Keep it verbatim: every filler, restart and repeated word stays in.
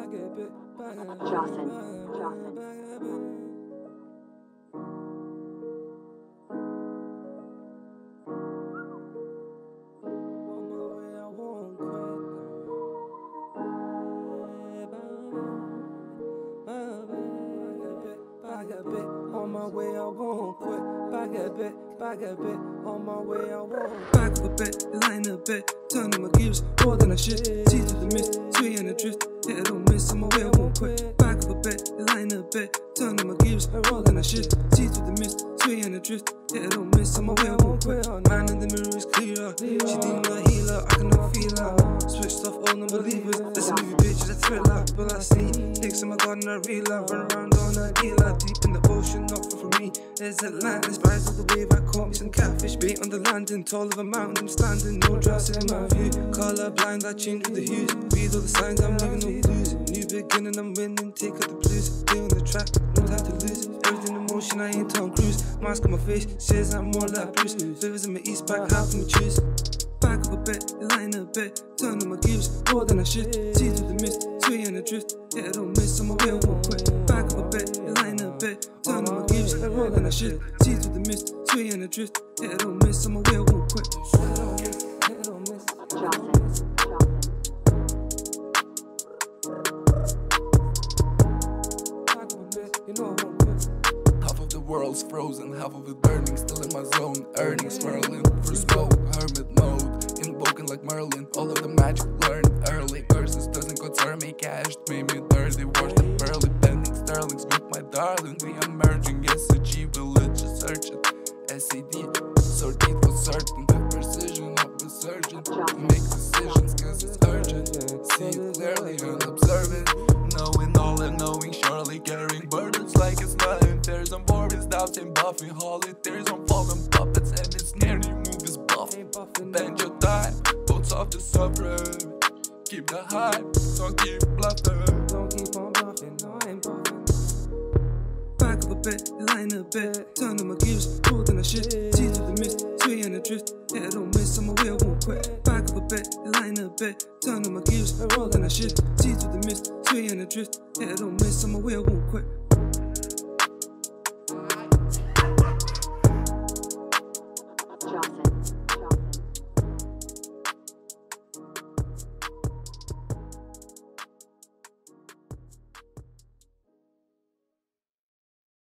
Jocelyn, Jocelyn. On my way, I won't quit. Back a bit, back a bit. On my way, I won't. Back of a bit, line a bit. Turning my gears, more than I should. See through the mist, sway and adrift. Hit it, don't miss. On my way, I won't quit. Back of a bit, line a bit. Turning my gears, more than I should. See through the mist, sway and adrift. Hit it, don't miss. On my way, I won't quit. Man in the mirror is clearer. She deemed a healer, I cannot feel her. Switched off all non-believers. This movie bitch is a thriller. But I see licks in my garden, I reeler. Run around on a dealer. Deep in the ocean, not far from me. There's Atlantis, rise of the wave. I caught me some catfish bait on the landing. Tall of a mountain, I'm standing. No dress in my view. Color blind, I change with the hues. Read all the signs, I'm leaving no clues. New beginning, I'm winning. Take up the blues. Stay on the track, no time to lose. Everything in motion, I ain't on cruise. Mask on my face, says I'm more like Bruce. Rivers in my east back, how can we choose? Back of a bit, line a bit. Turning my gears, more than I should. See through the mist, sway and adrift. Yeah, I don't miss, on my way, I won't quit. Back of a bit, line a bit. Turning my gears, more than I should. See through the mist, sway and adrift. Yeah, I don't miss, on my way, I won't quit. I don't miss, I don't miss. Jocelyn, Back of a bit, you know I won't quit. Half of the world's frozen, half of it burning, still in my zone. Earning, swirling for smoke, hermit mode, invoking like Merlin. All of the magic learned early. Versus doesn't concern me, cashed made me thirsty. Washed the pearly, bending sterlings with my darling. We emerging, S C G, religious searching. S C D, sorted for certain. The precision of the surgeon. Make decisions cause it's urgent. See it clearly and observe it. Knowing all and knowing, surely carrying burdens like it's nothing. There's on worries, doubts and buffing. Holly, there's on falling puppets and it's nearly move is buffing. Bend your time, boats off the suffering. Keep the hype, don't keep bluffing. Don't keep on bluffing, no I ain't bluffing. Back of a bit, line a bit. Turning my gears, more than I should. See through the mist, sway and adrift. Yeah, I don't miss, on my way, I won't quit. Back of a bit, line a bit. Turning my gears, more than I should. See through the mist, sway and adrift. Yeah, I don't miss, on my way, I won't quit.